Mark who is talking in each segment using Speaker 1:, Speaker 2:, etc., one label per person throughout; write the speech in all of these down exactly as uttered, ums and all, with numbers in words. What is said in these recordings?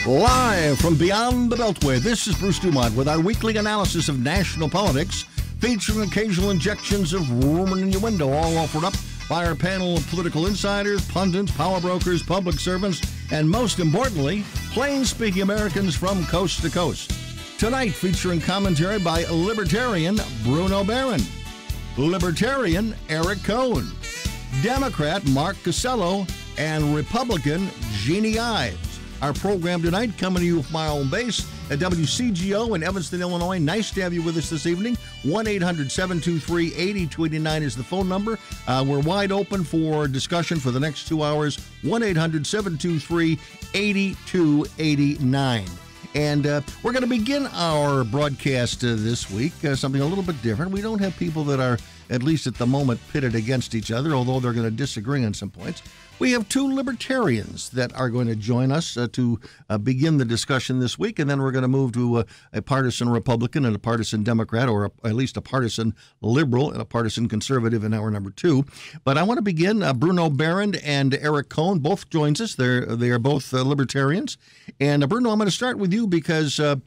Speaker 1: Live from beyond the Beltway, this is Bruce DuMont with our weekly analysis of national politics, featuring occasional injections of rumor and innuendo, all offered up by our panel of political insiders, pundits, power brokers, public servants, and most importantly, plain-speaking Americans from coast to coast. Tonight, featuring commentary by Libertarian Bruno Barron, Libertarian Eric Cohn, Democrat Mark Casello, and Republican Jeannie Ives. Our program tonight coming to you from our own base at W C G O in Evanston, Illinois. Nice to have you with us this evening. one eight hundred seven two three eight two eight nine is the phone number. Uh, we're wide open for discussion for the next two hours. one eight hundred seven two three eight two eight nine. And uh, we're going to begin our broadcast uh, this week, uh, something a little bit different. We don't have people that are, at least at the moment, pitted against each other, although they're going to disagree on some points. We have two libertarians that are going to join us uh, to uh, begin the discussion this week, and then we're going to move to uh, a partisan Republican and a partisan Democrat, or a, at least a partisan liberal and a partisan conservative in hour number two. But I want to begin. Uh, Bruno Barron and Eric Cohn both joins us. They're they are both uh, libertarians. And uh, Bruno, I'm going to start with you because uh,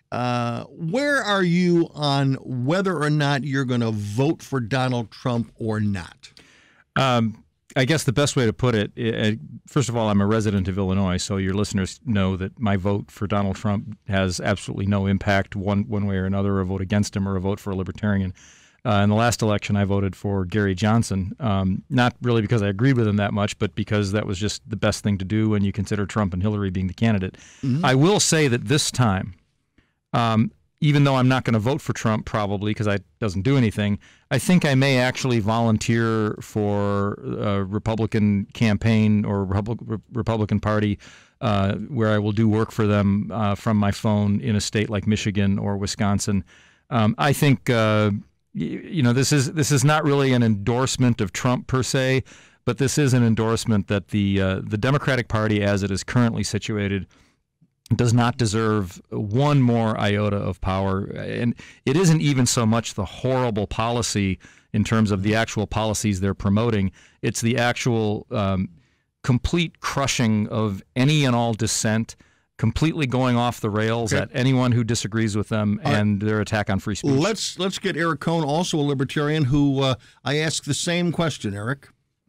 Speaker 1: uh, where are you on whether or not you're going to vote for Donald Trump or not?
Speaker 2: Um. I guess the best way to put it, it, first of all, I'm a resident of Illinois, so your listeners know that my vote for Donald Trump has absolutely no impact one one way or another, a vote against him or a vote for a libertarian. Uh, in the last election, I voted for Gary Johnson, um, not really because I agreed with him that much, but because that was just the best thing to do when you consider Trump and Hillary being the candidate. Mm-hmm. I will say that this time, um, even though I'm not going to vote for Trump probably because it doesn't do anything, I think I may actually volunteer for a Republican campaign or Republic, Republican Party uh, where I will do work for them uh, from my phone in a state like Michigan or Wisconsin. Um, I think uh, you, you know this is this is not really an endorsement of Trump per se, but this is an endorsement that the uh, the Democratic Party, as it is currently situated, does not deserve one more iota of power. And it isn't even so much the horrible policy in terms of the actual policies they're promoting. It's the actual um, complete crushing of any and all dissent, completely going off the rails okay. at anyone who disagrees with them all and right. their attack on free speech.
Speaker 1: Let's, let's get Eric Cohn, also a libertarian, who uh, I ask the same question, Eric.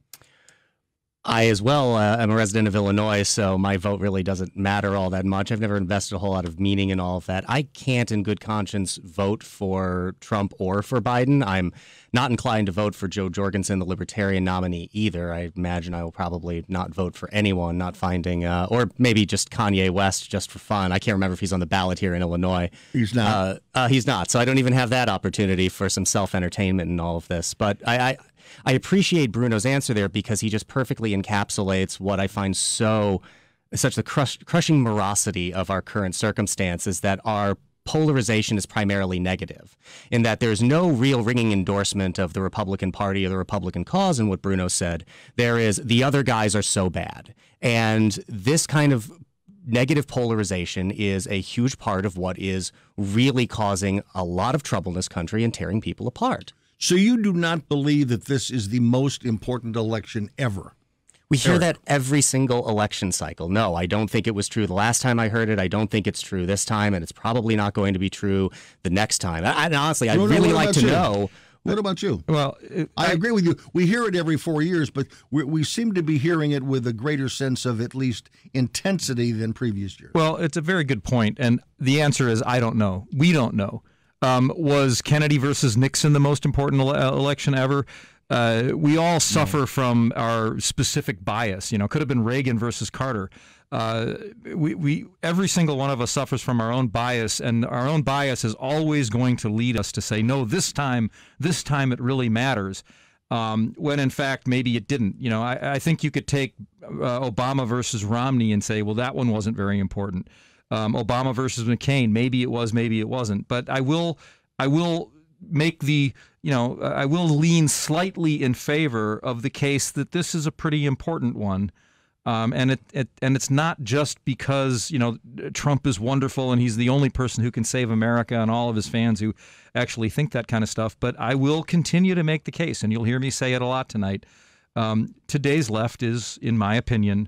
Speaker 3: I, as well, uh, am a resident of Illinois, so my vote really doesn't matter all that much. I've never invested a whole lot of meaning in all of that. I can't, in good conscience, vote for Trump or for Biden. I'm not inclined to vote for Joe Jorgensen, the Libertarian nominee, either. I imagine I will probably not vote for anyone, not finding, uh, or maybe just Kanye West just for fun. I can't remember if he's on the ballot here in Illinois.
Speaker 1: He's not.
Speaker 3: Uh, uh, he's not, so I don't even have that opportunity for some self-entertainment in all of this. But I... I I appreciate Bruno's answer there because he just perfectly encapsulates what I find so such the crush, crushing morosity of our current circumstances, that our polarization is primarily negative, in that there's no real ringing endorsement of the Republican Party or the Republican cause in what Bruno said. There is the other guys are so bad. And this kind of negative polarization is a huge part of what is really causing a lot of trouble in this country and tearing people apart.
Speaker 1: So you do not believe that this is the most important election ever?
Speaker 3: We hear
Speaker 1: Eric.
Speaker 3: that every single election cycle. No, I don't think it was true the last time I heard it. I don't think it's true this time, and it's probably not going to be true the next time. I, I honestly, I'd
Speaker 1: no, no,
Speaker 3: really like to
Speaker 1: you?
Speaker 3: know.
Speaker 1: What about you?
Speaker 2: Well, it,
Speaker 1: I, I agree with you. We hear it every four years, but we, we seem to be hearing it with a greater sense of at least intensity than previous years.
Speaker 2: Well, it's a very good point, and the answer is I don't know. We don't know. Um, was Kennedy versus Nixon the most important ele- election ever? Uh, we all suffer no. from our specific bias. You know, could have been Reagan versus Carter. Uh, we, we, every single one of us suffers from our own bias, and our own bias is always going to lead us to say, no, this time, this time it really matters. Um, when in fact, maybe it didn't. You know, I, I think you could take uh, Obama versus Romney and say, well, that one wasn't very important. Um, Obama versus McCain, maybe it was, maybe it wasn't. But I will, I will make the, you know, I will lean slightly in favor of the case that this is a pretty important one, um, and it, it, and it's not just because you know Trump is wonderful and he's the only person who can save America, and all of his fans who actually think that kind of stuff. But I will continue to make the case, and you'll hear me say it a lot tonight. Um, today's left is, in my opinion,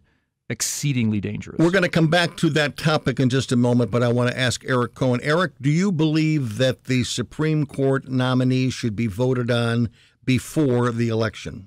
Speaker 2: exceedingly dangerous.
Speaker 1: We're going to come back to that topic in just a moment, but I want to ask Eric Cohen. Eric, do you believe that the Supreme Court nominee should be voted on before the election?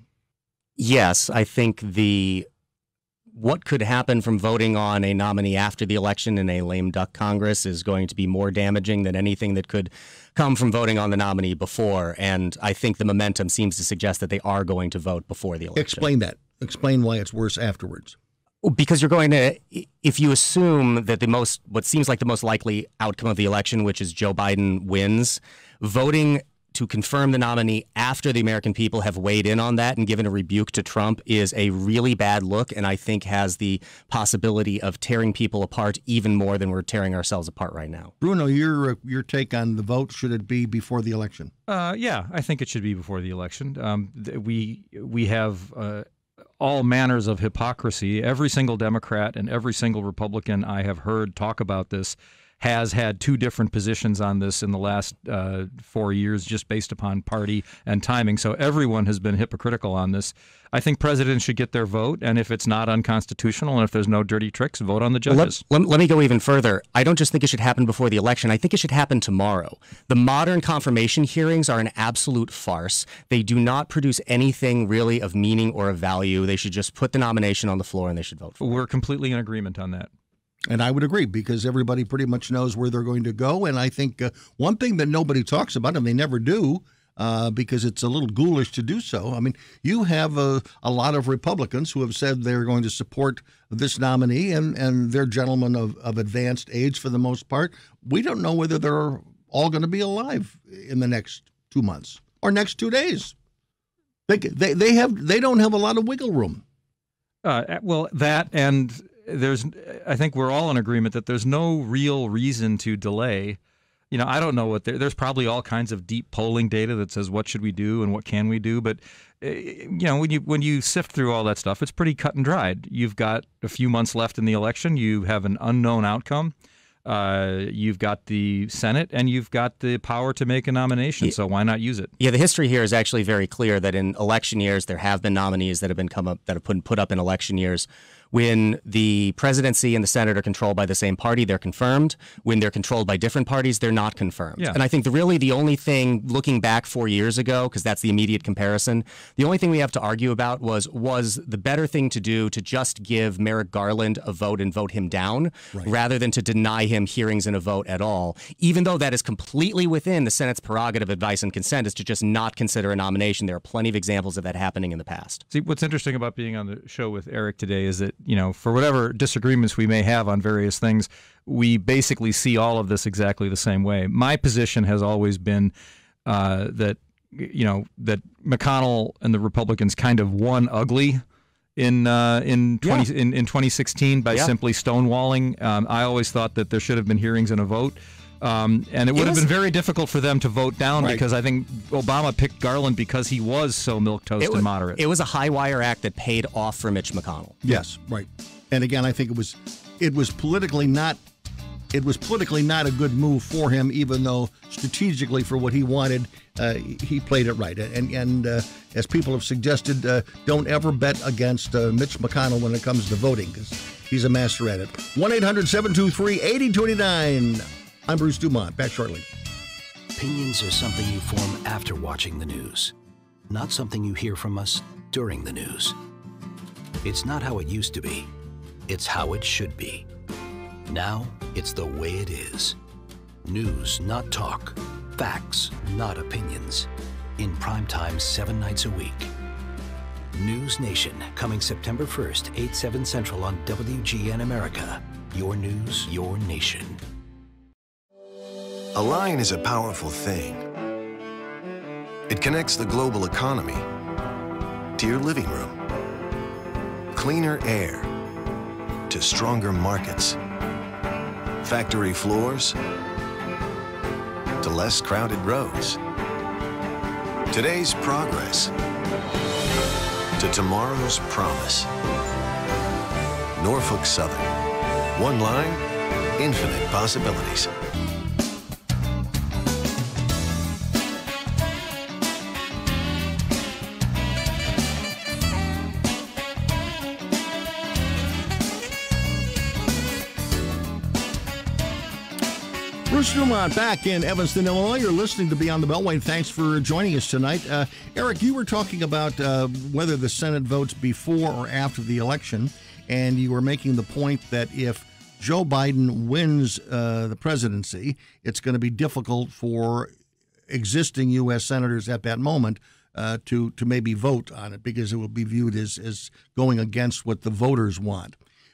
Speaker 3: Yes, I think the what could happen from voting on a nominee after the election in a lame duck Congress is going to be more damaging than anything that could come from voting on the nominee before. And I think the momentum seems to suggest that they are going to vote before the election.
Speaker 1: Explain that. Explain why it's worse afterwards.
Speaker 3: Because you're going to, if you assume that the most, what seems like the most likely outcome of the election, which is Joe Biden wins, voting to confirm the nominee after the American people have weighed in on that and given a rebuke to Trump is a really bad look, and I think has the possibility of tearing people apart even more than we're tearing ourselves apart right now.
Speaker 1: Bruno, your your take on the vote, should it be before the election?
Speaker 2: Uh, yeah, I think it should be before the election. Um, th- we we have uh, all manners of hypocrisy. Every single Democrat and every single Republican I have heard talk about this has had two different positions on this in the last uh, four years just based upon party and timing. So everyone has been hypocritical on this. I think presidents should get their vote, and if it's not unconstitutional and if there's no dirty tricks, vote on the judges.
Speaker 3: Let, let, let me go even further. I don't just think it should happen before the election. I think it should happen tomorrow. The modern confirmation hearings are an absolute farce. They do not produce anything really of meaning or of value. They should just put the nomination on the floor and they should vote for it.
Speaker 2: We're completely in agreement on that.
Speaker 1: And I would agree, because everybody pretty much knows where they're going to go. And I think uh, one thing that nobody talks about, and they never do, uh, because it's a little ghoulish to do so. I mean, you have a, a lot of Republicans who have said they're going to support this nominee, and, and they're gentlemen of, of advanced age for the most part. We don't know whether they're all going to be alive in the next two months or next two days. They they they have they don't have a lot of wiggle room.
Speaker 2: Uh, well, that and. There's, I think we're all in agreement that there's no real reason to delay. You know, I don't know what there, there's probably all kinds of deep polling data that says what should we do and what can we do. But, you know, when you when you sift through all that stuff, it's pretty cut and dried. You've got a few months left in the election. You have an unknown outcome. Uh, you've got the Senate, and you've got the power to make a nomination, so why not use it? Yeah,
Speaker 3: the history here is actually very clear that in election years there have been nominees that have been come up that have been put up in election years. When the presidency and the Senate are controlled by the same party, they're confirmed. When they're controlled by different parties, they're not confirmed.
Speaker 2: Yeah.
Speaker 3: And I think the, really the only thing, looking back four years ago, because that's the immediate comparison, the only thing we have to argue about was, was the better thing to do to just give Merrick Garland a vote and vote him down, right, rather than to deny him hearings and a vote at all, even though that is completely within the Senate's prerogative, advice, and consent, is to just not consider a nomination. There are plenty of examples of that happening in the past.
Speaker 2: See, what's interesting about being on the show with Eric today is that, you know, for whatever disagreements we may have on various things, we basically see all of this exactly the same way. My position has always been uh, that, you know, that McConnell and the Republicans kind of won ugly in uh, in, twenty, yeah. in in twenty sixteen by yeah. simply stonewalling. Um, I always thought that there should have been hearings and a vote. Um, and it would it was, have been very difficult for them to vote down, right, because I think Obama picked Garland because he was so milquetoast and
Speaker 3: was,
Speaker 2: moderate.
Speaker 3: It was a high wire act that paid off for Mitch McConnell.
Speaker 1: Yes, right. And again, I think it was it was politically not it was politically not a good move for him, even though strategically for what he wanted, uh, he played it right. And and uh, as people have suggested, uh, don't ever bet against uh, Mitch McConnell when it comes to voting, because he's a master at it. one eight hundred seven two three eight zero two nine. I'm Bruce DuMont. Back shortly.
Speaker 4: Opinions are something you form after watching the news, not something you hear from us during the news. It's not how it used to be. It's how it should be. Now, it's the way it is. News, not talk. Facts, not opinions. In prime time, seven nights a week. News Nation, coming September first, eight, seven Central on W G N America. Your news, your nation.
Speaker 5: A line is a powerful thing. It connects the global economy to your living room. Cleaner air to stronger markets. Factory floors to less crowded roads. Today's progress to tomorrow's promise. Norfolk Southern. One line, infinite possibilities.
Speaker 1: Bruce DuMont back in Evanston, Illinois. You're listening to Beyond the Beltway. Thanks for joining us tonight. Uh, Eric, you were talking about uh, whether the Senate votes before or after the election, and you were making the point that if Joe Biden wins uh, the presidency, it's going to be difficult for existing U S senators at that moment uh, to to maybe vote on it because it will be viewed as, as going against what the voters want.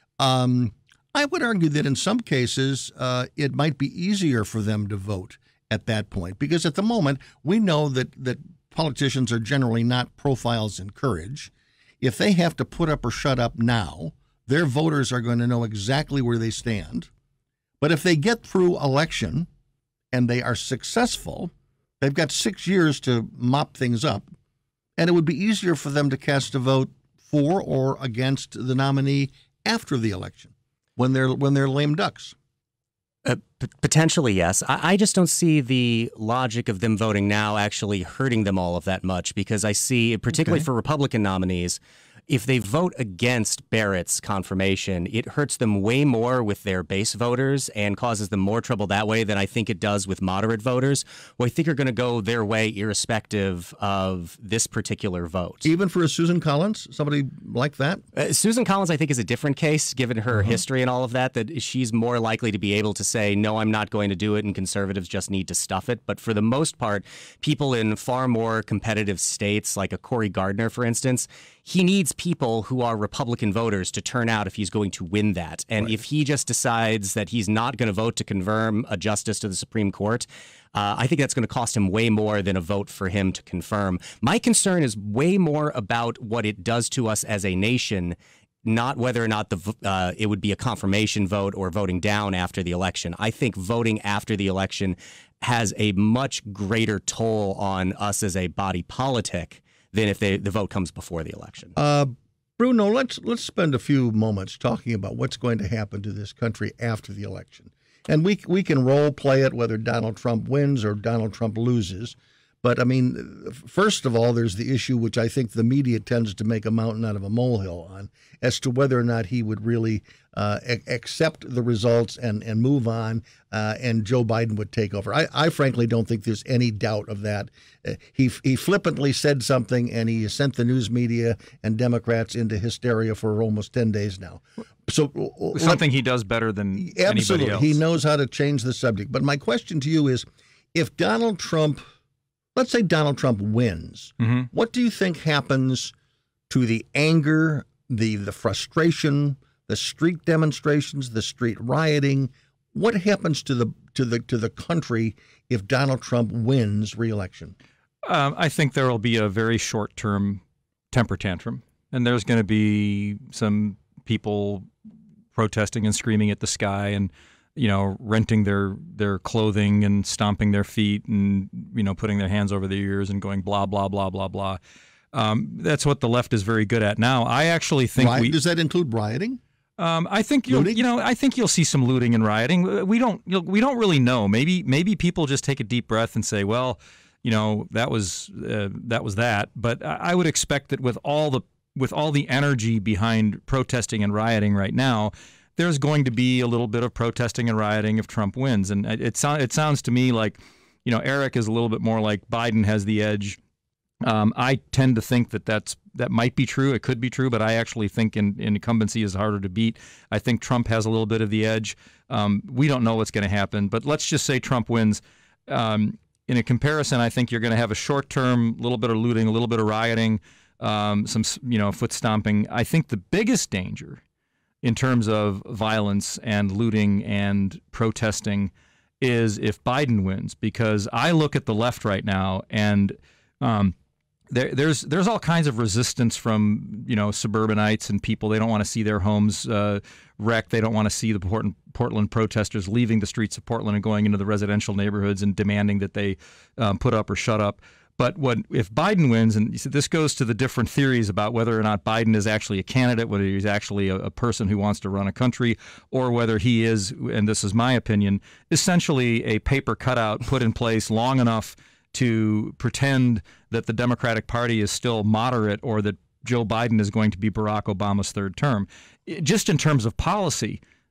Speaker 1: Um I would argue that in some cases, uh, it might be easier for them to vote at that point, because at the moment, we know that, that politicians are generally not profiles in courage. If they have to put up or shut up now, their voters are going to know exactly where they stand. But if they get through election and they are successful, they've got six years to mop things up, and it would be easier for them to cast a vote for or against the nominee after the election. When they're when they're lame ducks.
Speaker 3: Uh, p- potentially, yes. I-, I just don't see the logic of them voting now actually hurting them all of that much, because I see, particularly okay. for Republican nominees, if they vote against Barrett's confirmation, it hurts them way more with their base voters and causes them more trouble that way than I think it does with moderate voters, who I think are going to go their way irrespective of this particular vote.
Speaker 1: Even for a Susan Collins, somebody like that?
Speaker 3: Uh, Susan Collins, I think, is a different case, given her
Speaker 1: uh-huh.
Speaker 3: history and all of that, that she's more likely to be able to say, no, I'm not going to do it, and conservatives just need to stuff it. But for the most part, people in far more competitive states, like a Cory Gardner, for instance, he needs people who are Republican voters to turn out if he's going to win that. And right. if he just decides that he's not going to vote to confirm a justice to the Supreme Court, uh, I think that's going to cost him way more than a vote for him to confirm. My concern is way more about what it does to us as a nation, not whether or not the uh, it would be a confirmation vote or voting down after the election. I think voting after the election has a much greater toll on us as a body politic than if they, the vote comes before the election.
Speaker 1: Uh, Bruno, let's let's spend a few moments talking about what's going to happen to this country after the election. And we we can role play it whether Donald Trump wins or Donald Trump loses. But, I mean, first of all, there's the issue which I think the media tends to make a mountain out of a molehill on, as to whether or not he would really uh, a- accept the results and, and move on, uh, and Joe Biden would take over. I, I frankly don't think there's any doubt of that. Uh, he he flippantly said something, and he sent the news media and Democrats into hysteria for almost ten days now. So
Speaker 2: something he does better than
Speaker 1: absolutely.
Speaker 2: anybody else.
Speaker 1: He knows how to change the subject. But my question to you is, if Donald Trump... Let's say Donald Trump wins. Mm-hmm. What do you think happens to the anger, the the frustration, the street demonstrations, the street rioting? What happens to the to the to the country if Donald Trump wins re-election?
Speaker 2: Um, I think there will be a very short-term temper tantrum, and there's going to be some people protesting and screaming at the sky and, you know, renting their, their clothing and stomping their feet and, you know, putting their hands over their ears and going blah, blah, blah, blah, blah. Um, that's what the left is very good at now. I actually think
Speaker 1: Riot,
Speaker 2: we...
Speaker 1: Does that include rioting?
Speaker 2: Um, I think you'll, you know, I think you'll see some looting and rioting. We don't, you know, we don't really know. Maybe, maybe people just take a deep breath and say, well, you know, that was, uh, that was that. But I would expect that with all the, with all the energy behind protesting and rioting right now, there's going to be a little bit of protesting and rioting if Trump wins. And it, it, so, it sounds to me like, you know, Eric is a little bit more like Biden has the edge. Um, I tend to think that that's, that might be true. It could be true, but I actually think in, in incumbency is harder to beat. I think Trump has a little bit of the edge. Um, we don't know what's going to happen, but let's just say Trump wins. Um, in a comparison, I think you're going to have a short-term little bit of looting, a little bit of rioting, um, some, you know, foot stomping. I think the biggest danger in terms of violence and looting and protesting is if Biden wins, because I look at the left right now and um, there, there's there's all kinds of resistance from, you know, suburbanites and people. They don't want to see their homes uh, wrecked. They don't want to see the Portland, Portland protesters leaving the streets of Portland and going into the residential neighborhoods and demanding that they um, put up or shut up. But what if Biden wins, and this goes to the different theories about whether or not Biden is actually a candidate, whether he's actually a, a person who wants to run a country, or whether he is, and this is my opinion, essentially a paper cutout put in place long enough to pretend that the Democratic Party is still moderate or that Joe Biden is going to be Barack Obama's third term. Just in terms of policy,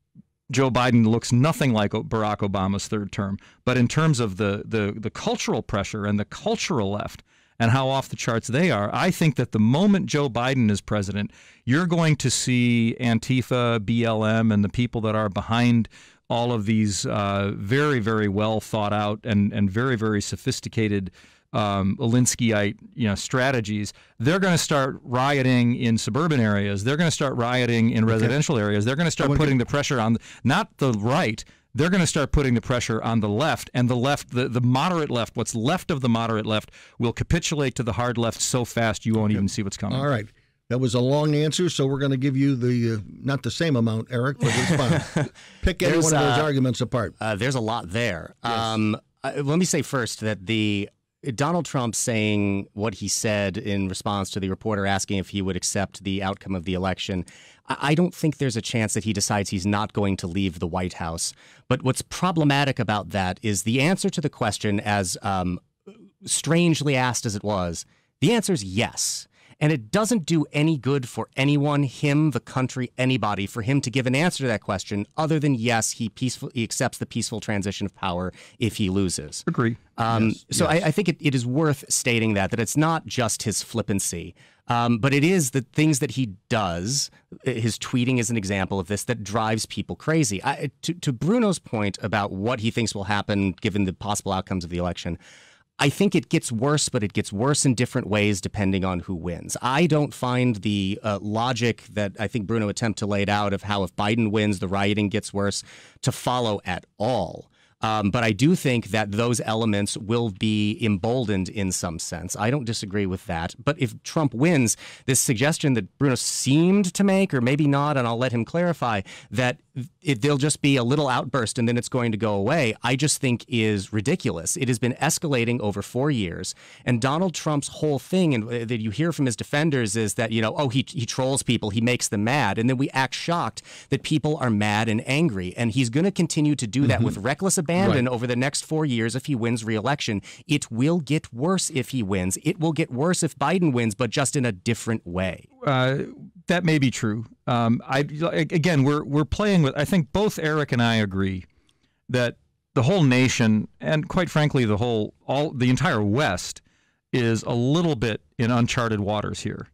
Speaker 2: Joe Biden looks nothing like Barack Obama's third term. But in terms of the, the, the cultural pressure and the cultural left and how off the charts they are, I think that the moment Joe Biden is president, you're going to see Antifa, B L M, and the people that are behind all of these uh, very, very well thought out and, and very, very sophisticated Um, Alinskyite, you know, strategies. They're going to start rioting in suburban areas. They're going to start rioting in residential areas. They're going to start putting the pressure on not the right. They're going to start putting the pressure on the left, and the left, the, the moderate left, what's left of the moderate left, will capitulate to the hard left so fast you won't okay. even see what's coming.
Speaker 1: All right. That was a long answer, so we're going to give you the, uh, not the same amount, Eric, but it's fine. Pick any one of those uh, arguments apart.
Speaker 3: Uh, there's a lot there.
Speaker 1: Yes.
Speaker 3: Um, uh, let me say first that the Donald Trump saying what he said in response to the reporter asking if he would accept the outcome of the election, I don't think there's a chance that he decides he's not going to leave the White House. But what's problematic about that is the answer to the question, as um, strangely asked as it was, the answer is yes. And it doesn't do any good for anyone, him, the country, anybody, for him to give an answer to that question other than, yes, he peaceful, he accepts the peaceful transition of power if he loses.
Speaker 2: Agree.
Speaker 3: Um,
Speaker 2: yes,
Speaker 3: so
Speaker 2: yes.
Speaker 3: I, I think it, it is worth stating that, that it's not just his flippancy, um, but it is the things that he does. His tweeting is an example of this that drives people crazy. I, to, to Bruno's point about what he thinks will happen given the possible outcomes of the election, I think it gets worse, but it gets worse in different ways depending on who wins. I don't find the uh, logic that I think Bruno attempted to lay out of how if Biden wins, the rioting gets worse to follow at all. Um, but I do think that those elements will be emboldened in some sense. I don't disagree with that. But if Trump wins, this suggestion that Bruno seemed to make, or maybe not, and I'll let him clarify, that it, there'll just be a little outburst and then it's going to go away, I just think is ridiculous. It has been escalating over four years. And Donald Trump's whole thing, and that you hear from his defenders, is that, you know, oh, he, he trolls people, he makes them mad. And then we act shocked that people are mad and angry. And he's going to continue to do that mm-hmm. with reckless abandon. Abandon right. over the next four years if he wins re-election. It will get worse if he wins. It will get worse if Biden wins, but just in a different way.
Speaker 2: Uh, that may be true. Um, I again, we're we're playing with. I think both Eric and I agree that the whole nation, and quite frankly, the whole all the entire West, is a little bit in uncharted waters here.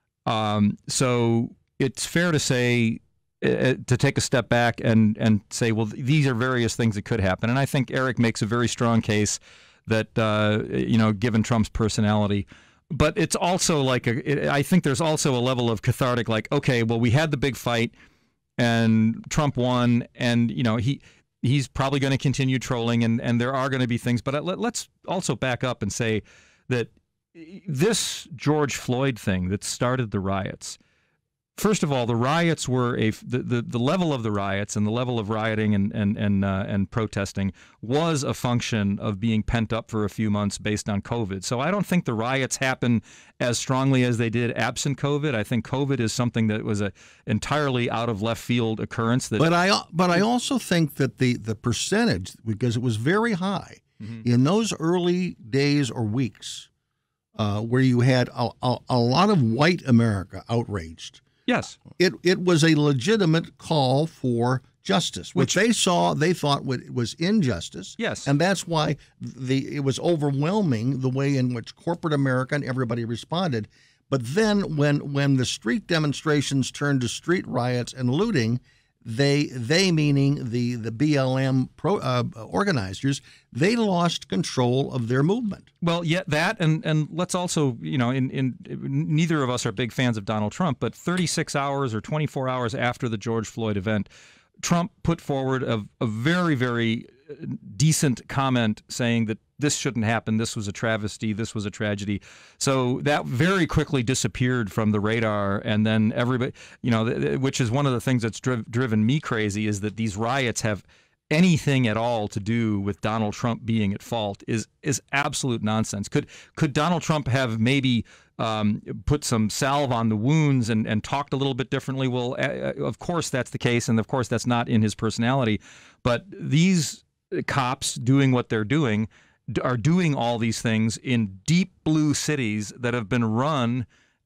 Speaker 2: Um, so it's fair to say. To take a step back and, and say, well, these are various things that could happen. And I think Eric makes a very strong case that, uh, you know, given Trump's personality. But it's also like, a, it, I think there's also a level of cathartic, like, okay, well, we had the big fight and Trump won and, you know, he he's probably going to continue trolling and, and there are going to be things. But let, let's also back up and say that this George Floyd thing that started the riots, first of all, the riots were a the, the, the level of the riots and the level of rioting and and and uh, and protesting was a function of being pent up for a few months based on COVID. So I don't think the riots happen as strongly as they did absent COVID. I think COVID is something that was a entirely out of left field occurrence. That,
Speaker 1: but I but I also think that the the percentage, because it was very high mm-hmm. in those early days or weeks, uh, where you had a, a, a lot of white America outraged.
Speaker 2: Yes.
Speaker 1: It it was a legitimate call for justice, which, which they saw, they thought was injustice.
Speaker 2: Yes.
Speaker 1: And that's why the it was overwhelming the way in which corporate America and everybody responded. But then when when the street demonstrations turned to street riots and looting, they they meaning the the B L M pro, uh, organizers, they lost control of their movement.
Speaker 2: Well, yeah, that and and let's also, you know, in in neither of us are big fans of Donald Trump, but thirty-six hours or twenty-four hours after the George Floyd event, Trump put forward a, a very very decent comment saying that this shouldn't happen. This was a travesty. This was a tragedy. So that very quickly disappeared from the radar. And then everybody, you know, which is one of the things that's driv- driven me crazy is that these riots have anything at all to do with Donald Trump being at fault is is absolute nonsense. Could could Donald Trump have maybe um, put some salve on the wounds and, and talked a little bit differently? Well, uh, of course that's the case. And of course that's not in his personality. But these cops doing what they're doing are doing all these things in deep blue cities that have been run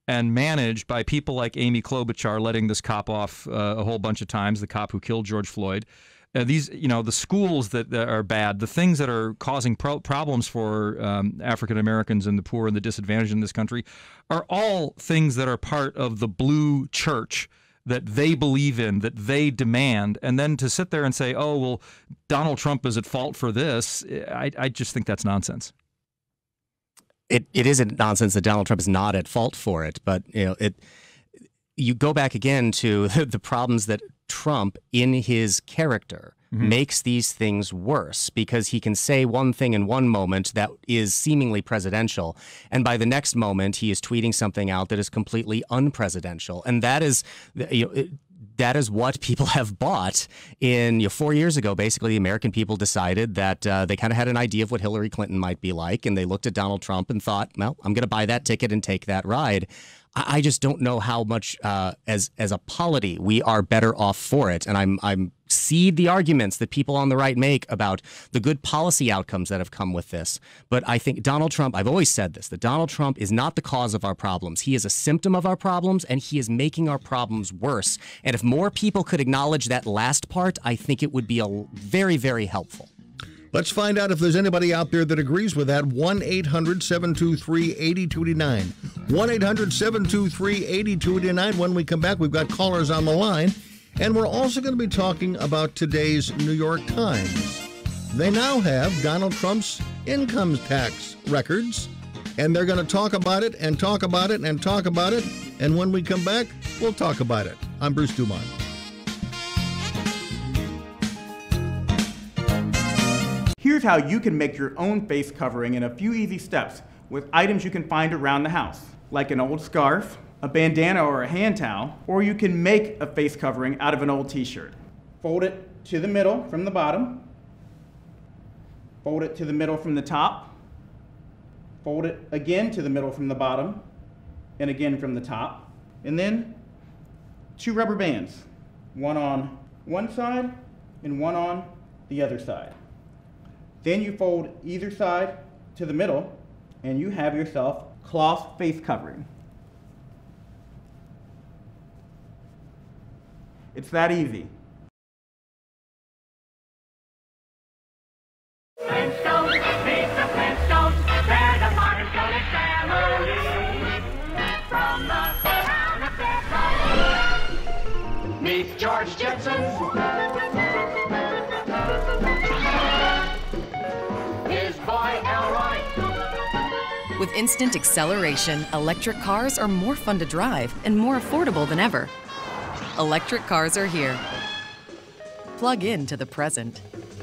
Speaker 2: and managed by people like Amy Klobuchar letting this cop off uh, a whole bunch of times, the cop who killed George Floyd. Uh, these, you know, the schools that, that are bad, the things that are causing pro- problems for um, African Americans and the poor and the disadvantaged in this country are all things that are part of the blue church that they believe in, that they demand. And then to sit there and say, oh, well, Donald Trump is at fault for this, I, I just think that's nonsense.
Speaker 3: It it is nonsense that Donald Trump is not at fault for it, but you know, it. You go back again to the problems that Trump, in his character, mm-hmm. makes these things worse because he can say one thing in one moment that is seemingly presidential, and by the next moment he is tweeting something out that is completely unpresidential, and that is, you know, it, that is what people have bought. In you know, four years ago, basically, the American people decided that uh, they kind of had an idea of what Hillary Clinton might be like, and they looked at Donald Trump and thought, well, I'm going to buy that ticket and take that ride. I just don't know how much, uh, as as a polity, we are better off for it. And I'm I'm cede the arguments that people on the right make about the good policy outcomes that have come with this. But I think Donald Trump, I've always said this, that Donald Trump is not the cause of our problems. He is a symptom of our problems, and he is making our problems worse. And if more people could acknowledge that last part, I think it would be a very, very helpful.
Speaker 1: Let's find out if there's anybody out there that agrees with that. one eight hundred seven two three eight two eight nine. one eight hundred seven two three eight two eight nine. When we come back, we've got callers on the line. And we're also going to be talking about today's New York Times. They now have Donald Trump's income tax records. And they're going to talk about it and talk about it and talk about it. And when we come back, we'll talk about it. I'm Bruce DuMont.
Speaker 6: Here's how you can make your own face covering in a few easy steps with items you can find around the house, like an old scarf, a bandana or a hand towel, or you can make a face covering out of an old t-shirt. Fold it to the middle from the bottom, fold it to the middle from the top, fold it again to the middle from the bottom, and again from the top, and then two rubber bands, one on one side and one on the other side. Then you fold either side to the middle, and you have yourself cloth face covering. It's that easy.
Speaker 7: Flintstones, meet the Flintstones, they're the modern Sonic family. From the town of Beltway, meet George Jetson.
Speaker 8: With instant acceleration, electric cars are more fun to drive and more affordable than ever. Electric cars are here. Plug in to the present.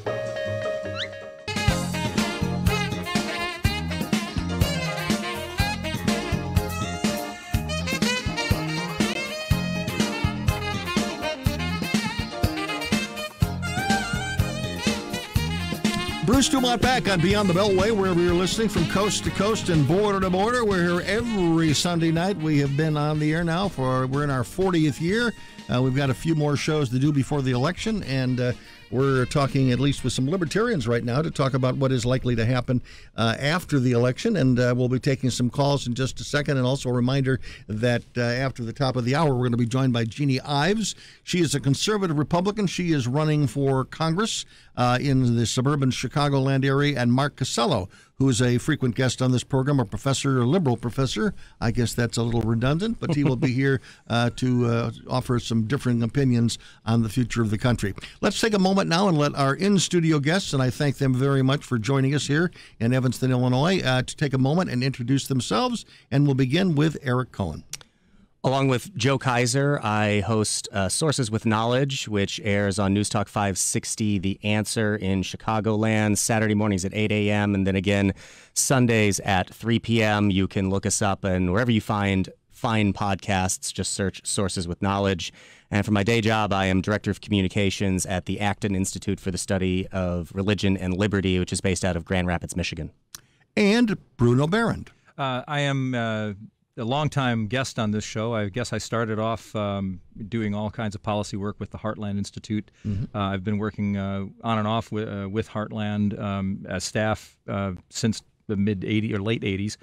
Speaker 1: Bruce DuMont back on Beyond the Beltway, wherever you're listening from coast to coast and border to border. We're here every Sunday night. We have been on the air now for, we're in our fortieth year. Uh, we've got a few more shows to do before the election, and uh, we're talking at least with some libertarians right now to talk about what is likely to happen uh, after the election, and uh, we'll be taking some calls in just a second. And also a reminder that uh, after the top of the hour, we're going to be joined by Jeannie Ives. She is a conservative Republican. She is running for Congress uh, in the suburban Chicagoland area, and Mark Casello, who is a frequent guest on this program, a professor, a liberal professor. I guess that's a little redundant, but he will be here uh, to uh, offer some differing opinions on the future of the country. Let's take a moment now and let our in-studio guests, and I thank them very much for joining us here in Evanston, Illinois, uh, to take a moment and introduce themselves, and we'll begin with Eric Cohen.
Speaker 3: Along with Joe Kaiser, I host uh, Sources with Knowledge, which airs on News Talk five sixty, The Answer in Chicagoland, Saturday mornings at eight a.m., and then again Sundays at three p.m. You can look us up, and wherever you find fine podcasts, just search Sources with Knowledge. And for my day job, I am Director of Communications at the Acton Institute for the Study of Religion and Liberty, which is based out of Grand Rapids, Michigan.
Speaker 1: And Bruno Barend.
Speaker 2: Uh, I am... Uh a longtime guest on this show. I guess I started off um, doing all kinds of policy work with the Heartland Institute. Mm-hmm. uh, I've been working uh, on and off with, uh, with Heartland um, as staff uh, since the mid eighties or late eighties.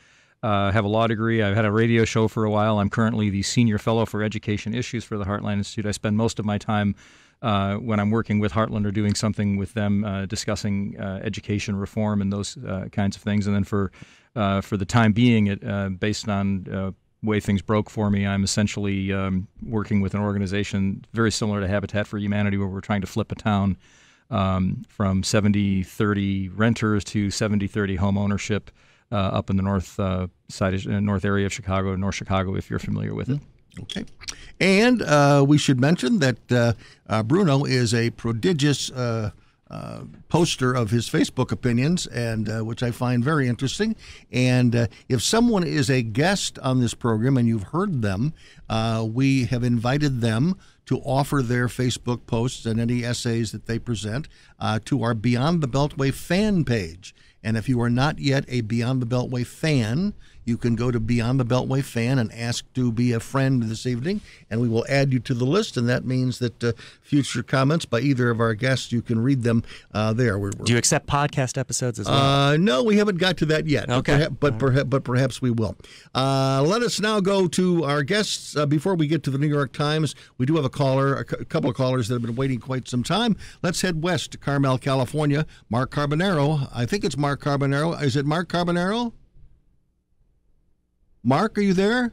Speaker 2: Uh, have a law degree. I've had a radio show for a while. I'm currently the senior fellow for education issues for the Heartland Institute. I spend most of my time uh, when I'm working with Heartland or doing something with them, uh, discussing uh, education reform and those uh, kinds of things. And then for uh, for the time being, it uh, based on uh, way things broke for me, I'm essentially um, working with an organization very similar to Habitat for Humanity, where we're trying to flip a town um, from seventy thirty renters to seventy thirty home ownership uh, up in the north uh, side, of, uh, north area of Chicago, North Chicago, if you're familiar with it.
Speaker 1: Okay. And uh, we should mention that uh, uh, Bruno is a prodigious uh, uh, poster of his Facebook opinions, and uh, which I find very interesting. And uh, if someone is a guest on this program and you've heard them, uh, we have invited them to offer their Facebook posts and any essays that they present uh, to our Beyond the Beltway fan page. And if you are not yet a Beyond the Beltway fan, you can go to Beyond the Beltway fan and ask to be a friend this evening, and we will add you to the list. And that means that uh, future comments by either of our guests, you can read them uh, there. We're, we're,
Speaker 3: Do you accept podcast episodes as well?
Speaker 1: Uh, no, we haven't got to that yet.
Speaker 3: Okay.
Speaker 1: But, perha- but, perha- but perhaps we will. Uh, let us now go to our guests. Uh, before we get to the New York Times, we do have a caller, a, c- a couple of callers that have been waiting quite some time. Let's head west to Carmel, California. Mark Carbonaro. I think it's Mark Carbonaro. Is it Mark Carbonaro? Mark, are you there?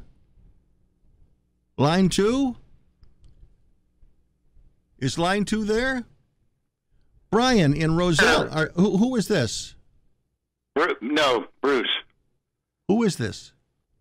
Speaker 1: Line two? Is line two there? Brian in Roselle. Are, who, who is this?
Speaker 9: Bru- No, Bruce.
Speaker 1: Who is this?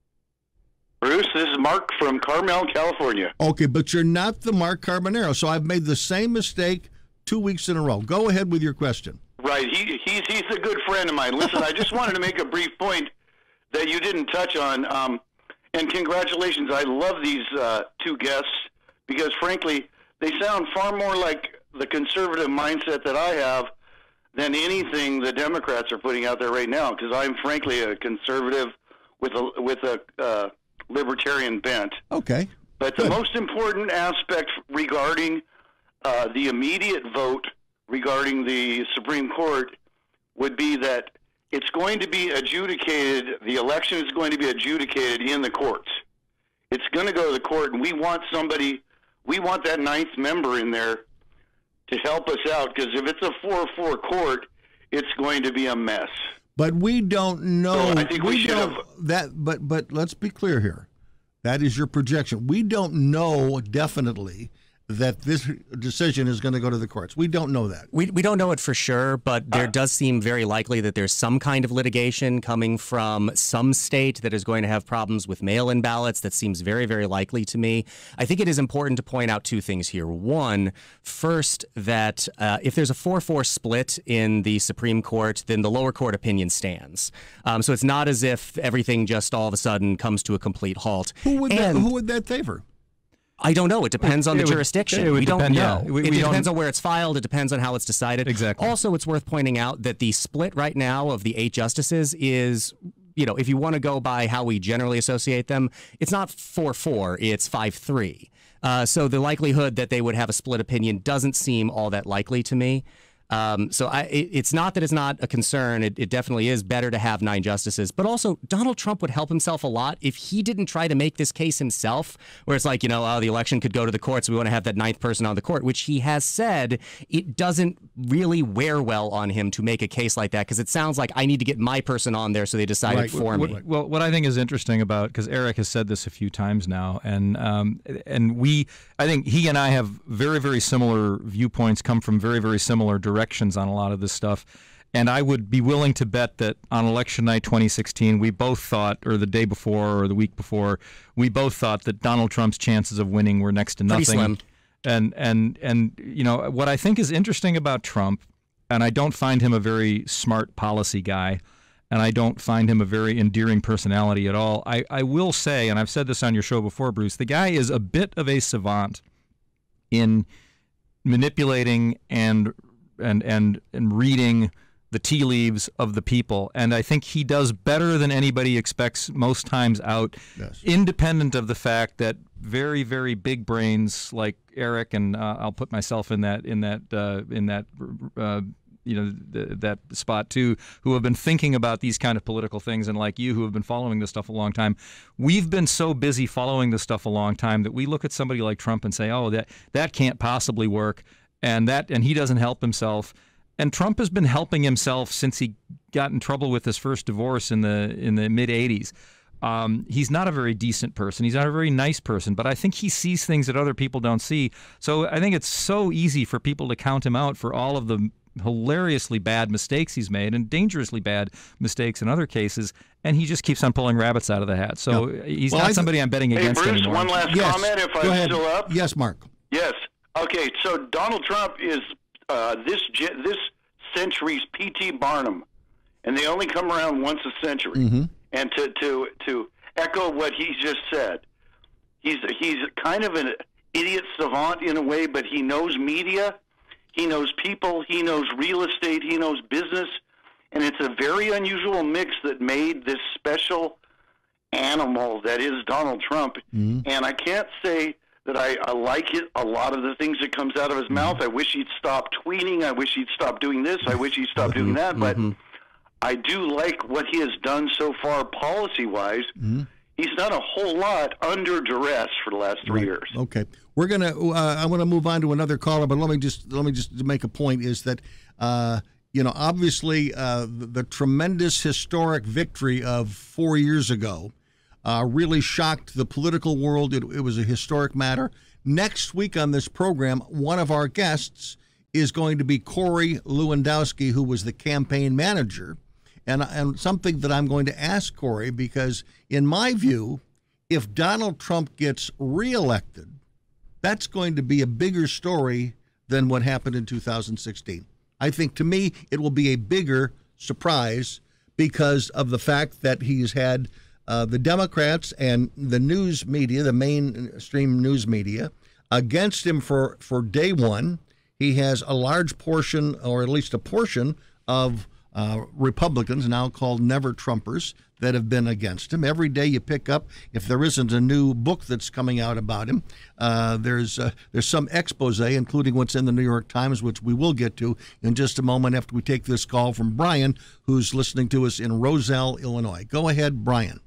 Speaker 9: Bruce, this is Mark from Carmel, California.
Speaker 1: Okay, but you're not the Mark Carbonaro, so I've made the same mistake two weeks in a row. Go ahead with your question.
Speaker 9: Right, he, he's he's a good friend of mine. Listen, I just wanted to make a brief point that you didn't touch on, um, and congratulations. I love these uh, two guests because, frankly, they sound far more like the conservative mindset that I have than anything the Democrats are putting out there right now, because I'm, frankly, a conservative with a, with a uh, libertarian bent.
Speaker 1: Okay.
Speaker 9: But the most important aspect regarding uh, the immediate vote regarding the Supreme Court would be that it's going to be adjudicated, the election is going to be adjudicated in the courts. It's going to go to the court, and we want somebody, we want that ninth member in there to help us out, because if it's a four four court, it's going to be a mess.
Speaker 1: But we don't know.
Speaker 9: So I think we, we should
Speaker 1: don't,
Speaker 9: have.
Speaker 1: That, but, but let's be clear here. That is your projection. We don't know definitely that this decision is going to go to the courts. We don't know that.
Speaker 3: We we don't know it for sure, but there uh, does seem very likely that there's some kind of litigation coming from some state that is going to have problems with mail-in ballots. That seems very, very likely to me. I think it is important to point out two things here. One, first, that uh, if there's a four four split in the Supreme Court, then the lower court opinion stands. Um, so it's not as if everything just all of a sudden comes to a complete halt.
Speaker 1: Who would
Speaker 3: and,
Speaker 1: that, who would that favor?
Speaker 3: I don't know. It depends on the
Speaker 2: it would,
Speaker 3: jurisdiction.
Speaker 2: It would
Speaker 3: we don't
Speaker 2: depend,
Speaker 3: know.
Speaker 2: Yeah. We,
Speaker 3: it
Speaker 2: we
Speaker 3: depends
Speaker 2: don't...
Speaker 3: on where it's filed. It depends on how it's decided.
Speaker 2: Exactly.
Speaker 3: Also, it's worth pointing out that the split right now of the eight justices is, you know, if you want to go by how we generally associate them, it's not four four, it's five three. Uh, so the likelihood that they would have a split opinion doesn't seem all that likely to me. Um, so I, it, it's not that it's not a concern. It, it definitely is better to have nine justices. But also, Donald Trump would help himself a lot if he didn't try to make this case himself, where it's like, you know, oh, the election could go to the courts. We want to have that ninth person on the court, which he has said it doesn't really wear well on him to make a case like that, because it sounds like I need to get my person on there, so they decide
Speaker 1: right.
Speaker 3: it for
Speaker 1: what,
Speaker 3: me.
Speaker 1: what,
Speaker 2: Well, what I think is interesting about, because Eric has said this a few times now, and um, and we, I think he and I have very, very similar viewpoints, come from very, very similar directions on a lot of this stuff. And I would be willing to bet that on election night twenty sixteen, we both thought, or the day before or the week before, we both thought that Donald Trump's chances of winning were next to nothing.
Speaker 3: Pretty slim.
Speaker 2: And, and, and, you know, what I think is interesting about Trump, and I don't find him a very smart policy guy, and I don't find him a very endearing personality at all. I, I will say, and I've said this on your show before, Bruce, the guy is a bit of a savant in manipulating and and and and reading the tea leaves of the people, and I think he does better than anybody expects most times out,
Speaker 1: yes.
Speaker 2: independent of the fact that very, very big brains like Eric, and uh, I'll put myself in that in that uh, in that uh, you know, th- that spot too, who have been thinking about these kind of political things, and like you, who have been following this stuff a long time. We've been so busy following this stuff a long time that we look at somebody like Trump and say, "Oh, that that can't possibly work," and that and he doesn't help himself. And Trump has been helping himself since he got in trouble with his first divorce in the in the mid eighties. Um, he's not a very decent person. He's not a very nice person, but I think he sees things that other people don't see. So I think it's so easy for people to count him out for all of the hilariously bad mistakes he's made and dangerously bad mistakes in other cases, and he just keeps on pulling rabbits out of the hat. So
Speaker 1: no.
Speaker 2: he's
Speaker 1: well,
Speaker 2: not
Speaker 1: I
Speaker 2: somebody I'm betting
Speaker 9: hey,
Speaker 2: against
Speaker 9: Bruce,
Speaker 2: anymore.
Speaker 9: one last
Speaker 1: yes.
Speaker 9: comment if
Speaker 1: Go
Speaker 9: I'm
Speaker 1: ahead.
Speaker 9: still up.
Speaker 1: Yes, Mark.
Speaker 9: Yes. Okay, so Donald Trump is uh, this ge- this century's P T Barnum, and they only come around once a century.
Speaker 1: Mm-hmm.
Speaker 9: And to, to, to echo what he just said, he's he's kind of an idiot savant in a way, but he knows media, he knows people, he knows real estate, he knows business, and it's a very unusual mix that made this special animal that is Donald Trump. Mm-hmm. And I can't say that I, I like it, a lot of the things that comes out of his mm-hmm. mouth. I wish he'd stop tweeting. I wish he'd stop doing this. I wish he'd stop mm-hmm. doing that. But mm-hmm. I do like what he has done so far policy-wise. Mm-hmm. He's done a whole lot under duress for the last three
Speaker 1: right.
Speaker 9: years.
Speaker 1: Okay, we're gonna. Uh, I'm gonna move on to another caller, but let me just let me just make a point. Is that uh, you know obviously uh, the, the tremendous historic victory of four years ago uh, really shocked the political world. It, it was a historic matter. Next week on this program, one of our guests is going to be Corey Lewandowski, who was the campaign manager. And, and something that I'm going to ask Corey, because in my view, if Donald Trump gets reelected, that's going to be a bigger story than what happened in two thousand sixteen. I think, to me, it will be a bigger surprise because of the fact that he's had uh, the Democrats and the news media, the mainstream news media, against him for, for day one. He has a large portion, or at least a portion, of Uh, Republicans, now called never-Trumpers, that have been against him. Every day you pick up, if there isn't a new book that's coming out about him, uh, there's uh, there's some expose, including what's in the New York Times, which we will get to in just a moment after we take this call from Brian, who's listening to us in Roselle, Illinois. Go ahead, Brian.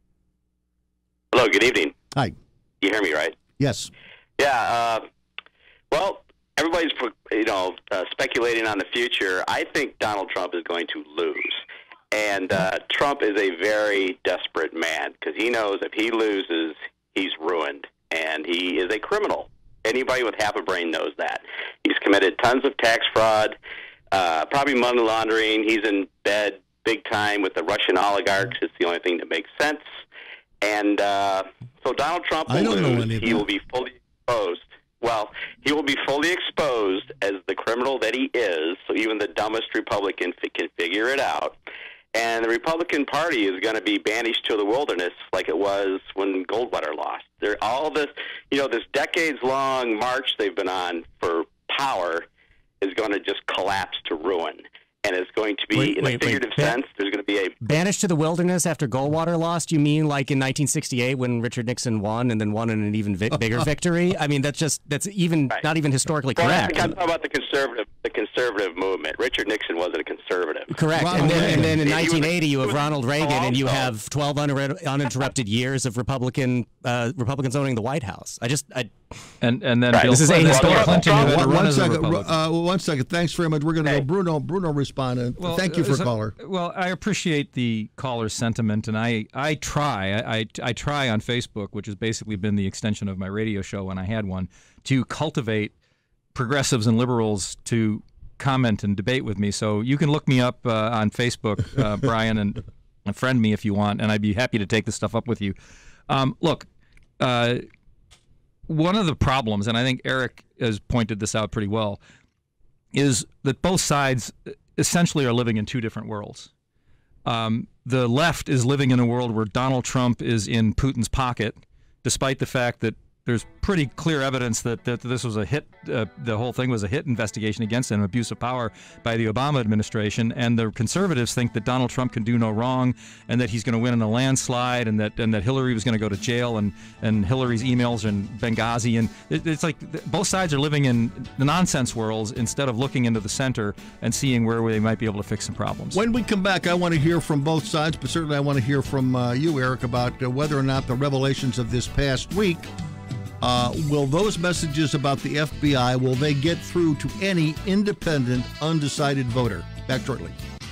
Speaker 10: Hello, good evening.
Speaker 1: Hi.
Speaker 10: You hear me, right?
Speaker 1: Yes.
Speaker 10: Yeah, uh, well, everybody's, you know, uh, speculating on the future. I think Donald Trump is going to lose. And uh, Trump is a very desperate man because he knows if he loses, he's ruined. And he is a criminal. Anybody with half a brain knows that. He's committed tons of tax fraud, uh, probably money laundering. He's in bed big time with the Russian oligarchs. It's the only thing that makes sense. And uh, so Donald Trump will
Speaker 1: I don't
Speaker 10: lose.
Speaker 1: know any of
Speaker 10: He
Speaker 1: that.
Speaker 10: will be fully exposed. Well, he will be fully exposed as the criminal that he is, so even the dumbest Republican f- can figure it out. And the Republican Party is going to be banished to the wilderness like it was when Goldwater lost. They're all this, you know, this decades-long march they've been on for power is going to just collapse to ruin. And it's going to be,
Speaker 3: Wait,
Speaker 10: in
Speaker 3: wait,
Speaker 10: a figurative
Speaker 3: wait.
Speaker 10: sense, there's going to be a...
Speaker 3: Banished to the wilderness after Goldwater lost? You mean like in nineteen sixty-eight when Richard Nixon won and then won in an even vi- bigger victory? I mean, that's just, that's even
Speaker 10: Right.
Speaker 3: not even historically
Speaker 10: Well,
Speaker 3: correct.
Speaker 10: I'm talking about the conservative, the conservative movement. Richard Nixon wasn't a conservative.
Speaker 3: Correct.
Speaker 1: Ronald
Speaker 3: And then, and
Speaker 1: Reagan.
Speaker 3: then in
Speaker 10: He was-
Speaker 3: nineteen eighty, you have
Speaker 10: he was
Speaker 3: Ronald Reagan, and you
Speaker 10: also-
Speaker 3: have twelve uninter- uninterrupted years of Republican uh, Republicans owning the White House. I just, I,
Speaker 2: And and then
Speaker 10: Right.
Speaker 2: Bill,
Speaker 3: This is
Speaker 2: Clinton,
Speaker 3: ahistorical.
Speaker 2: Bill Clinton who had to
Speaker 1: One,
Speaker 2: run
Speaker 1: one
Speaker 2: as a
Speaker 1: second.
Speaker 2: Republican.
Speaker 1: Uh, one second. Thanks very much. We're going to
Speaker 10: Hey.
Speaker 1: go Bruno. Bruno respond. And
Speaker 2: Well,
Speaker 1: thank you for
Speaker 2: uh, so-
Speaker 1: caller.
Speaker 2: Well, I appreciate the caller's sentiment, and I, I try, I, I, I try on Facebook, which has basically been the extension of my radio show when I had one, to cultivate progressives and liberals to comment and debate with me. So you can look me up uh, on Facebook, uh, Brian, and, and friend me if you want, and I'd be happy to take this stuff up with you. Um, look, uh, one of the problems, and I think Eric has pointed this out pretty well, is that both sides essentially are living in two different worlds. Um, the left is living in a world where Donald Trump is in Putin's pocket, despite the fact that there's pretty clear evidence that, that this was a hit. Uh, the whole thing was a hit investigation against him, abuse of power by the Obama administration. And the conservatives think that Donald Trump can do no wrong, and that he's going to win in a landslide, and that and that Hillary was going to go to jail, and, and Hillary's emails are in Benghazi. And it, it's like both sides are living in the nonsense worlds instead of looking into the center and seeing where they might be able to fix some problems.
Speaker 1: When we come back, I want to hear from both sides, but certainly I want to hear from uh, you, Eric, about uh, whether or not the revelations of this past week, uh, will those messages about the F B I, will they get through to any independent, undecided voter? Back shortly.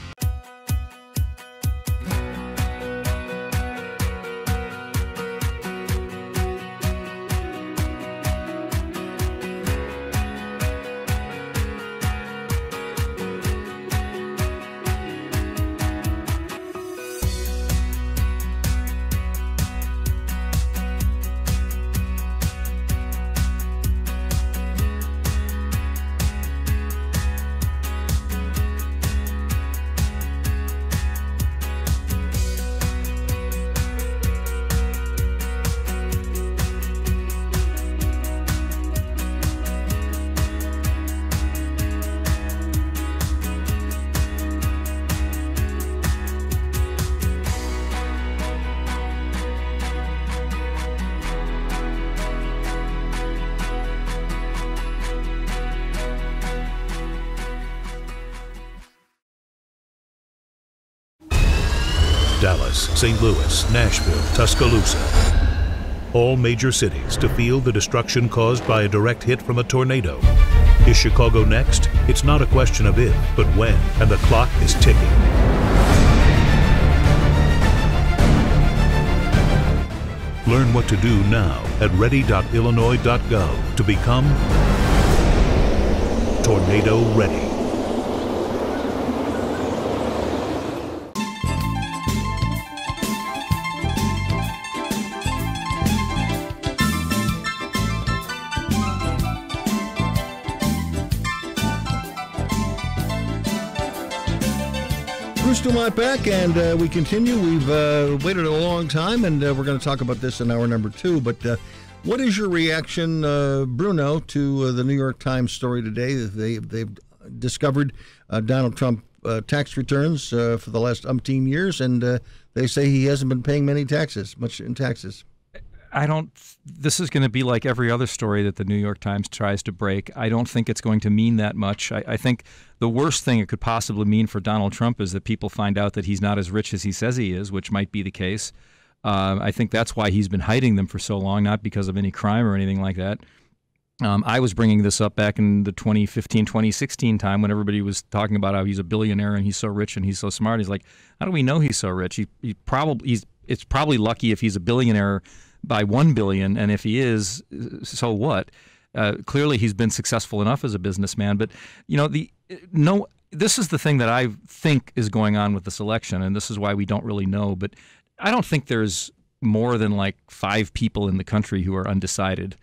Speaker 11: Dallas, Saint Louis, Nashville, Tuscaloosa. All major cities to feel the destruction caused by a direct hit from a tornado. Is Chicago next? It's not a question of if, but when, and the clock is ticking. Learn what to do now at ready dot illinois dot gov to become tornado ready.
Speaker 1: Bruce DuMont back, and uh, we continue. We've uh, waited a long time, and uh, we're going to talk about this in hour number two. But uh, what is your reaction, uh, Bruno, to uh, the New York Times story today? They, they've discovered uh, Donald Trump uh, tax returns uh, for the last umpteen years, and uh, they say he hasn't been paying many taxes, much in taxes.
Speaker 2: I don't. This is going to be like every other story that the New York Times tries to break. I don't think it's going to mean that much. I, I think the worst thing it could possibly mean for Donald Trump is that people find out that he's not as rich as he says he is, which might be the case. Uh, I think that's why he's been hiding them for so long, not because of any crime or anything like that. Um, I was bringing this up back in the twenty fifteen, twenty sixteen time when everybody was talking about how he's a billionaire and he's so rich and he's so smart. He's like, how do we know he's so rich? He, he probably he's. It's probably lucky if he's a billionaire by one billion, and if he is, so what? Uh, clearly, he's been successful enough as a businessman. But you know, the no. This is the thing that I think is going on with this election, and this is why we don't really know. But I don't think there's more than like five people in the country who are undecided.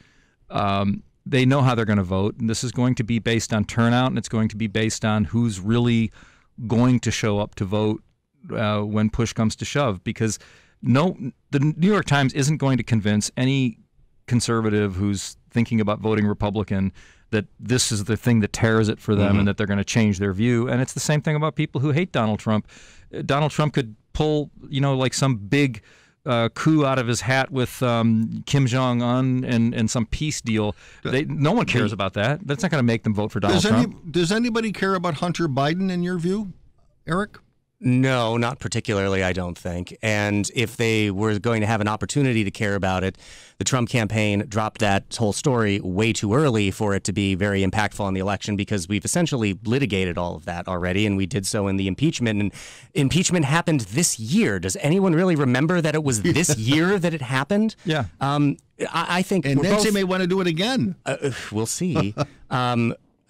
Speaker 2: Um, they know how they're going to vote, and this is going to be based on turnout, and it's going to be based on who's really going to show up to vote uh, when push comes to shove, because no, the New York Times isn't going to convince any conservative who's thinking about voting Republican that this is the thing that tears it for them mm-hmm. and that they're going to change their view. And it's the same thing about people who hate Donald Trump. Donald Trump could pull, you know, like some big uh, coup out of his hat with um, Kim Jong-un and, and some peace deal. They, no one cares about that. That's not going to make them vote for Donald
Speaker 1: does
Speaker 2: Trump.
Speaker 1: Any, does anybody care about Hunter Biden in your view, Eric?
Speaker 3: No, not particularly, I don't think. And if they were going to have an opportunity to care about it, the Trump campaign dropped that whole story way too early for it to be very impactful on the election, because we've essentially litigated all of that already, and we did so in the impeachment. And impeachment happened this year. Does anyone really remember that it was this year that it happened?
Speaker 2: Yeah.
Speaker 3: Um, I, I think
Speaker 1: And
Speaker 3: we're
Speaker 1: Nancy
Speaker 3: both,
Speaker 1: may want to do it again.
Speaker 3: Uh, we'll see. um,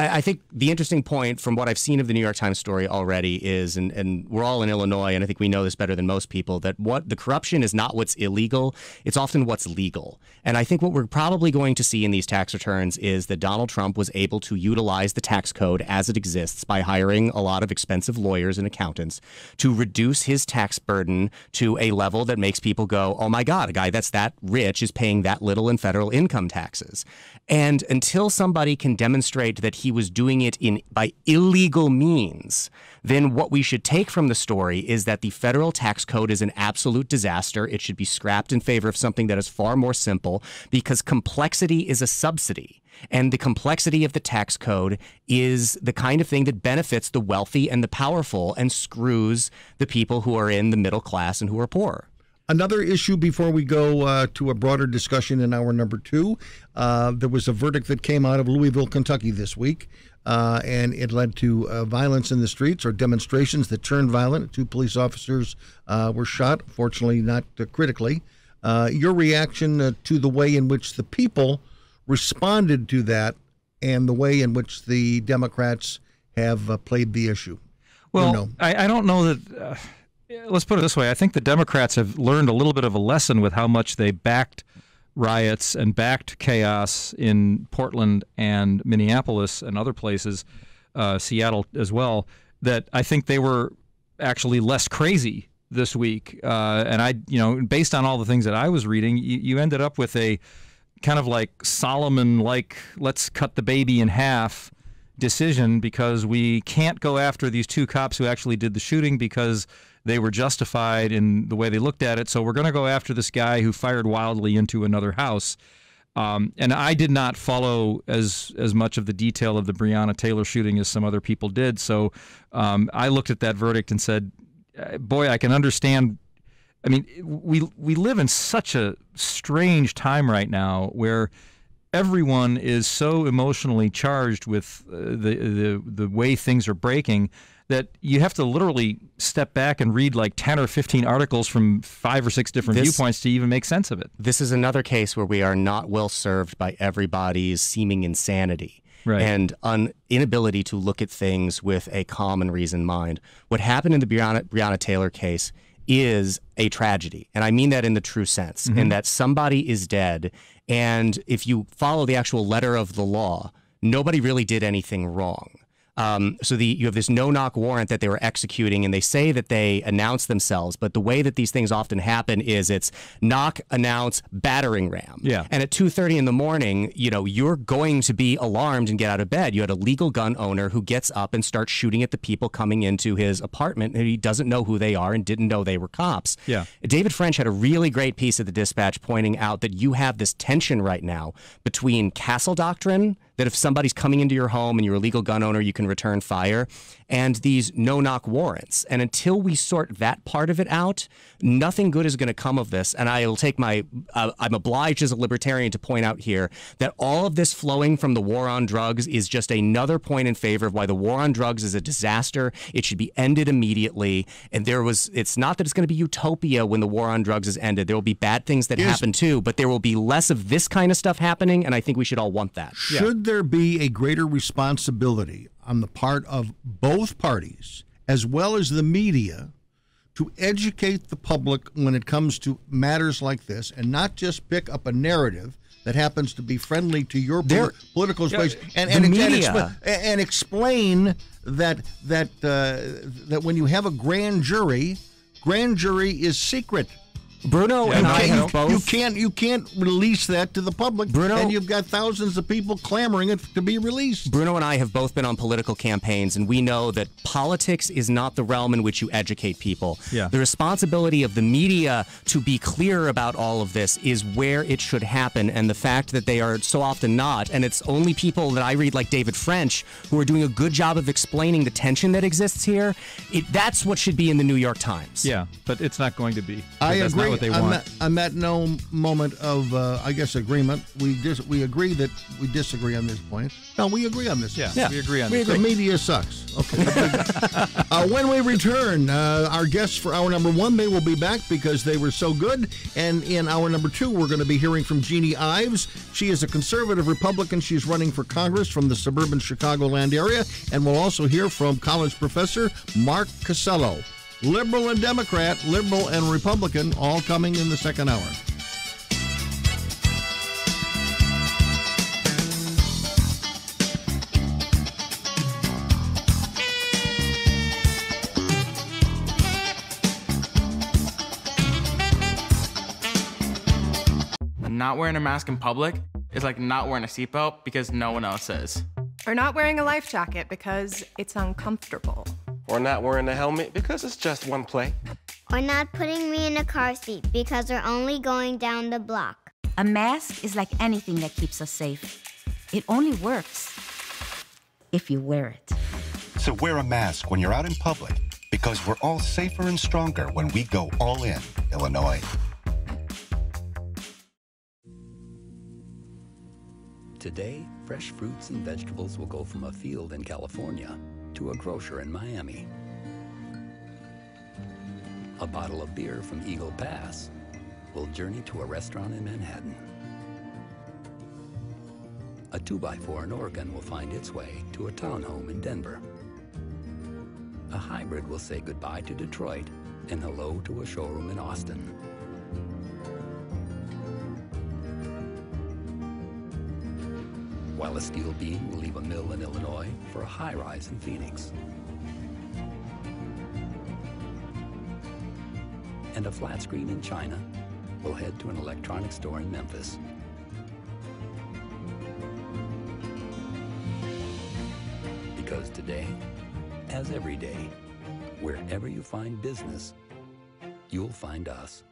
Speaker 3: I, I think the interesting point from what I've seen of the New York Times story already is, and, and we're all in Illinois, and I think we know this better than most people, that what the corruption is not what's illegal, it's often what's legal. And I think what we're probably going to see in these tax returns is that Donald Trump was able to utilize the tax code as it exists by hiring a lot of expensive lawyers and accountants to reduce his tax burden to a level that makes people go, oh my God, a guy that's that rich is paying that little in federal income taxes. And until somebody can demonstrate that he was doing it in by illegal means, then what we should take from the story is that the federal tax code is an absolute disaster. It should be scrapped in favor of something that is far more simple, because complexity is a subsidy. And the complexity of the tax code is the kind of thing that benefits the wealthy and the powerful and screws the people who are in the middle class and who are poor.
Speaker 1: Another issue before we go uh, to a broader discussion in hour number two, uh, there was a verdict that came out of Louisville, Kentucky this week, uh, and it led to uh, violence in the streets, or demonstrations that turned violent. Two police officers uh, were shot, fortunately not uh, critically. Uh, your reaction uh, to the way in which the people responded to that and the way in which the Democrats have uh, played the issue?
Speaker 2: Well,
Speaker 1: you know?
Speaker 2: I, I don't know that... Uh... Let's put it this way. I think the Democrats have learned a little bit of a lesson with how much they backed riots and backed chaos in Portland and Minneapolis and other places, uh, Seattle as well, that I think they were actually less crazy this week. Uh, and I, you know, based on all the things that I was reading, you, you ended up with a kind of like Solomon-like, let's cut the baby in half decision, because we can't go after these two cops who actually did the shooting because they were justified in the way they looked at it. So we're going to go after this guy who fired wildly into another house. Um, and I did not follow as as much of the detail of the Breonna Taylor shooting as some other people did. So um, I looked at that verdict and said, boy, I can understand. I mean, we we live in such a strange time right now where everyone is so emotionally charged with uh, the, the the way things are breaking that you have to literally step back and read like ten or fifteen articles from five or six different
Speaker 3: this,
Speaker 2: viewpoints to even make sense of it.
Speaker 3: This is another case where we are not well served by everybody's seeming insanity. Right. And an inability to look at things with a calm and reasoned mind. What happened in the Breonna, Breonna Taylor case is a tragedy. And I mean that in the true sense, mm-hmm. in that somebody is dead. And if you follow the actual letter of the law, nobody really did anything wrong. Um, so the you have this no-knock warrant that they were executing, and they say that they announce themselves, but the way that these things often happen is it's knock, announce, battering ram.
Speaker 2: Yeah.
Speaker 3: And at two thirty in the morning, you know, you're going to be alarmed and get out of bed. You had a legal gun owner who gets up and starts shooting at the people coming into his apartment, and he doesn't know who they are and didn't know they were cops.
Speaker 2: Yeah.
Speaker 3: David French had a really great piece at the Dispatch pointing out that you have this tension right now between castle doctrine, that if somebody's coming into your home and you're a legal gun owner, you can return fire, and these no-knock warrants. And until we sort that part of it out, nothing good is going to come of this. And I'll take my, uh, I'm obliged as a libertarian to point out here that all of this flowing from the war on drugs is just another point in favor of why the war on drugs is a disaster. It should be ended immediately. And there was, it's not that it's going to be utopia when the war on drugs is ended. There will be bad things that
Speaker 1: is,
Speaker 3: happen too, but there will be less of this kind of stuff happening, and I think we should all want that.
Speaker 1: Should yeah. there be a greater responsibility on the part of both parties, as well as the media, to educate the public when it comes to matters like this, and not just pick up a narrative that happens to be friendly to your
Speaker 3: there,
Speaker 1: pol- political space,
Speaker 3: yeah,
Speaker 1: and and, and,
Speaker 3: exp-
Speaker 1: and explain that that uh, that when you have a grand jury, grand jury is secret.
Speaker 3: Bruno
Speaker 1: yeah,
Speaker 3: and
Speaker 1: I
Speaker 3: have
Speaker 1: you,
Speaker 3: both.
Speaker 1: You can't you can't release that to the public,
Speaker 3: Bruno,
Speaker 1: and you've got thousands of people clamoring it to be released.
Speaker 3: Bruno and I have both been on political campaigns, and we know that politics is not the realm in which you educate people.
Speaker 2: Yeah.
Speaker 3: The responsibility of the media to be clear about all of this is where it should happen, and the fact that they are so often not, and it's only people that I read like David French who are doing a good job of explaining the tension that exists here. It, that's what should be in the New York Times.
Speaker 2: Yeah, but it's not going to be.
Speaker 1: I agree.
Speaker 2: what they
Speaker 1: I'm
Speaker 2: want.
Speaker 1: At, I'm at no moment of, uh, I guess, agreement. We dis- we agree that we disagree on this point. No, we agree on this.
Speaker 2: Yeah,
Speaker 1: point.
Speaker 2: yeah. we agree on
Speaker 1: we
Speaker 2: this.
Speaker 1: agree. The media sucks. Okay. uh, when we return, uh, our guests for hour number one, they will be back because they were so good. And in hour number two, we're going to be hearing from Jeannie Ives. She is a conservative Republican. She's running for Congress from the suburban Chicagoland area. And we'll also hear from college professor Mark Casello. Liberal and Democrat, liberal and Republican, all coming in the second hour.
Speaker 12: Not wearing a mask in public is like not wearing a seatbelt because no one else is.
Speaker 13: Or not wearing a life jacket because it's uncomfortable.
Speaker 14: Or not wearing a helmet because it's just one play.
Speaker 15: Or not putting me in a car seat because we're only going down the block.
Speaker 16: A mask is like anything that keeps us safe. It only works if you wear it.
Speaker 17: So wear a mask when you're out in public because we're all safer and stronger when we go all in, Illinois.
Speaker 18: Today, fresh fruits and vegetables will go from a field in California to a grocer in Miami. A bottle of beer from Eagle Pass will journey to a restaurant in Manhattan. A two by four in Oregon will find its way to a townhome in Denver. A hybrid will say goodbye to Detroit and hello to a showroom in Austin. While a steel beam will leave a mill in Illinois for a high-rise in Phoenix. And a flat screen in China will head to an electronics store in Memphis. Because today, as every day, wherever you find business, you'll find us.